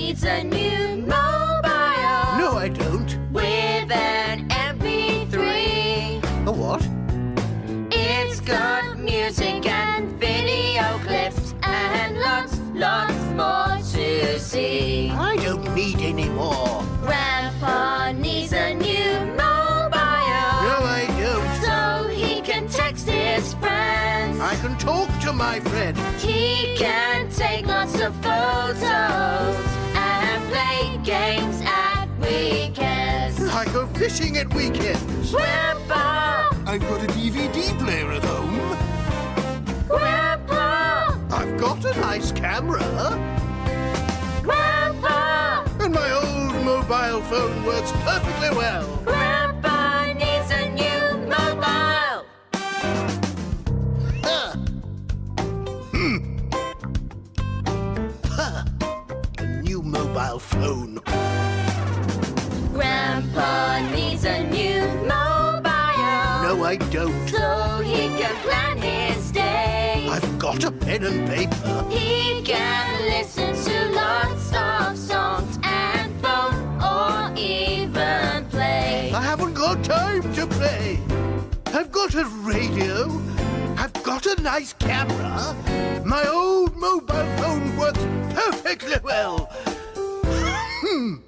needs a new mobile. No, I don't. With an MP3. A what? It's got music and video clips and lots more to see. I don't need any more. Grandpa needs a new mobile. No, I don't. So he can text his friends. I can talk to my friends. He can take lots of photos and play games at weekends. I go fishing at weekends. Grandpa! I've got a DVD player at home. Grandpa! I've got a nice camera. Grandpa! And my old mobile phone works perfectly well. Grandpa needs a new mobile. A new mobile phone. Grandpa needs a new mobile. No, I don't. So he can plan his day. I've got a pen and paper. He can listen to lots of songs and phone or even play. I haven't got time to play. I've got a radio. I've got a nice camera. My old mobile phone works perfectly well.